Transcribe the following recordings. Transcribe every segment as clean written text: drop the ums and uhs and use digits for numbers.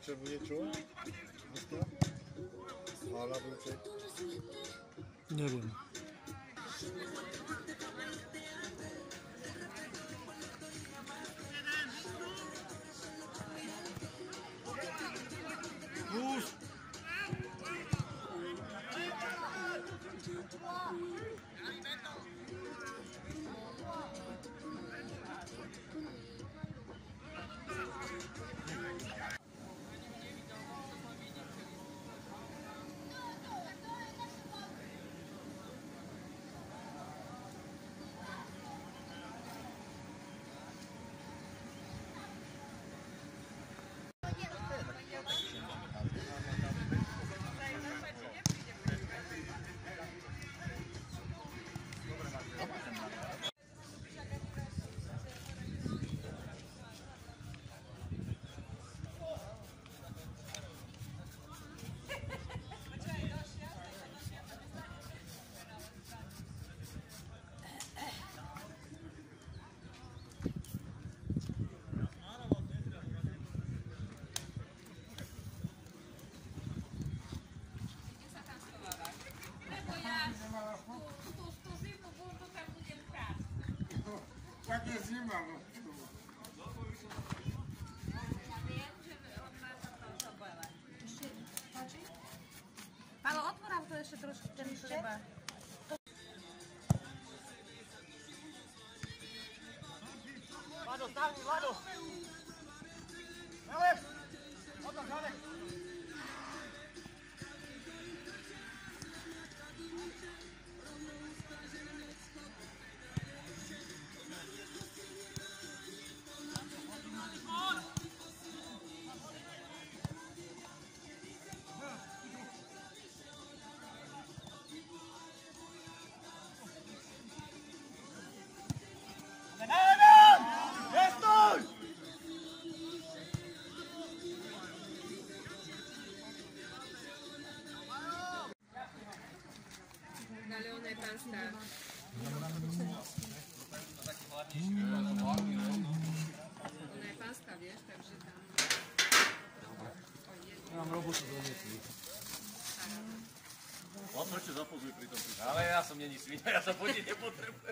večer bude čo? Hvala budúce? Neviem. Tak je zima. Pálo, otvorám to ešte trošku, ten treba. Vlado, stavni, Vlado! Nalep! Odmah, Žanek! Ale ona je pánska. Ona je pánska, vieš, takže tam... Ja mám robotu do veci. On prečo zapozuje pri tom. Ale ja som není svinia, ja sa vodiť nepotrebujem.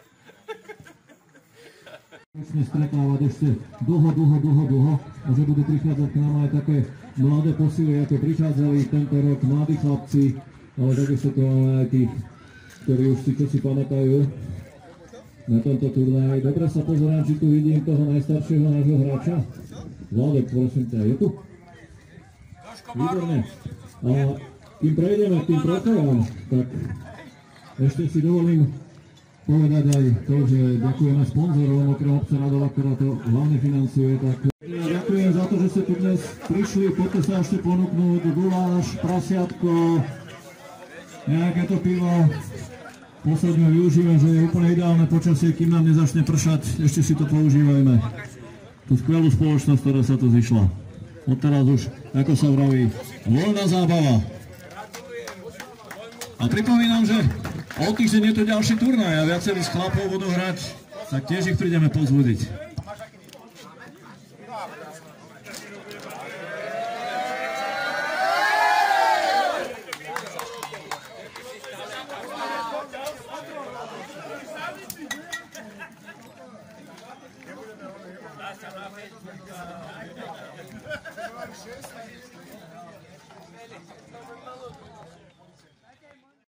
Musíme stretávať ešte dlho a že budú prichádzať k nám aj také mladé posily, ako prichádzali tento rok mladí chlapci, ale takisto tu máme aj tých, ktorí už si čo si pamätajú na tomto turnaji. Dobre sa pozerám, či tu vidím toho najstaršieho nášho hráča. Vladek, prosím ťa, je tu? Výborne. A kým prejdeme k tým prokajám, tak ešte si dovolím povedať aj to, že ďakujeme sponzorom okrem obce Radova, ktorá to hlavne financuje. Tak ďakujem za to, že ste tu dnes prišli. Poďte sa ešte ponúknúť guláš, prasiatko, nejaké to pivo. Posledne využívame, že je úplne ideálne počasie, kým nám nezačne pršať. Ešte si to používajme. Tú skvelú spoločnosť, ktorá sa tu zišla. Odteraz už, ako sa vraví, voľná zábava. A pripomínam, že o týždeň je to ďalší turnaj a viacerí z chlapov budú hrať, tak tiež ich prídeme povzbudiť.